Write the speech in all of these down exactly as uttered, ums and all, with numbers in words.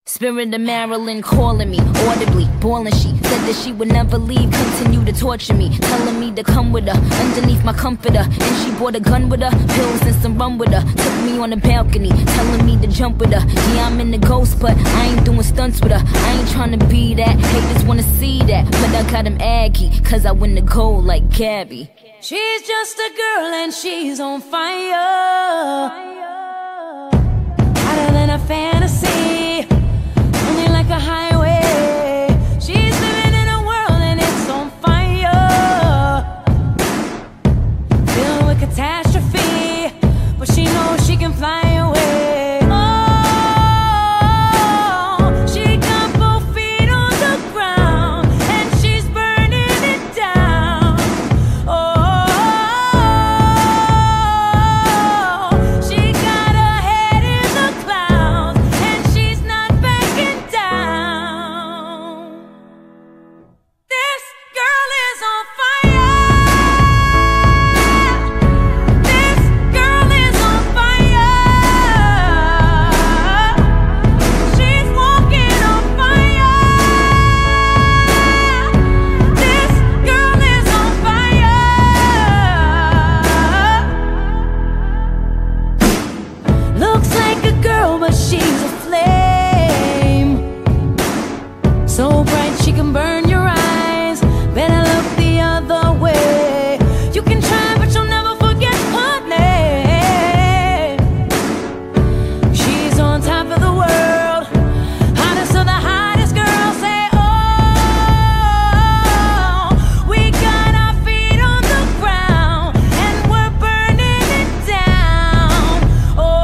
Spirit of Marilyn calling me audibly, boiling. She said that she would never leave, continue to torture me, telling me to come with her underneath my comforter. And she brought a gun with her, pills and some rum with her. Took me on the balcony, telling me to jump with her. Yeah, I'm in the ghost, but I ain't doing stunts with her. I ain't trying to be that, haters wanna see that, but I got him aggy, cause I win the gold like Gabby. She's just a girl and she's on fire, hotter than a fantasy, only like a highway. She's living in a world and it's on fire, filled with catastrophe, but she knows she can fly away. She's a flame, so bright she can burn your eyes. Better look the other way. You can try, but you'll never forget her name. She's on top of the world, hottest of the hottest girls. Say, oh, we got our feet on the ground and we're burning it down. Oh,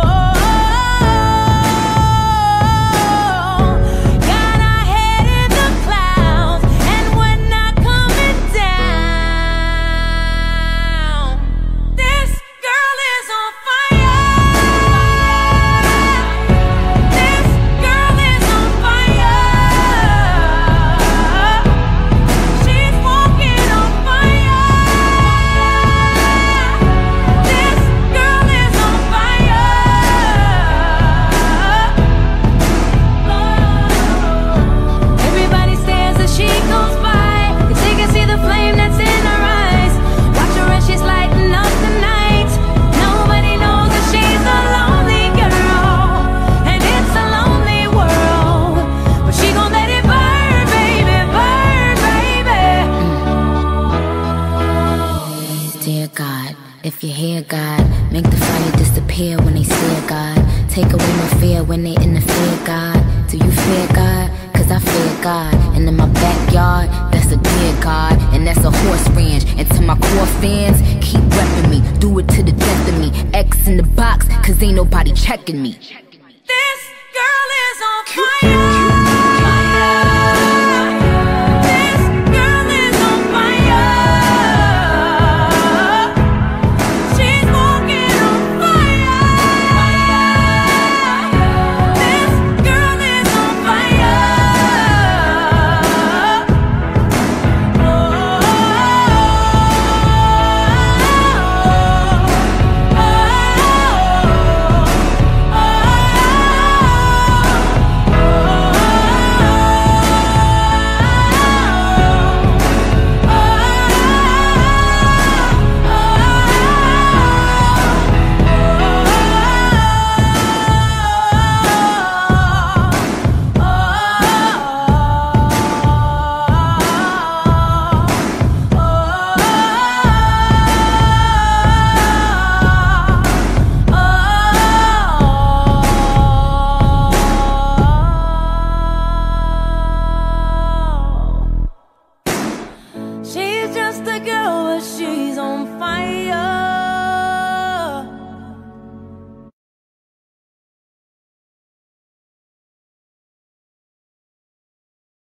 dear God, if you hear God, make the fire disappear when they stare, God. Take away my fear when they interfere, God. Do you fear God? Cause I fear God. And in my backyard, that's a deer, God. And that's a horse ranch. And to my core fans, keep repping me, do it to the death of me. X in the box, cause ain't nobody checking me.